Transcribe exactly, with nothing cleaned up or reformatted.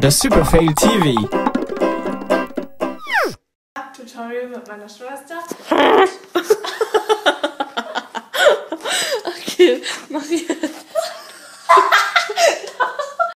Das Superfail T V. Tutorial mit meiner Schwester. Okay, mach hier.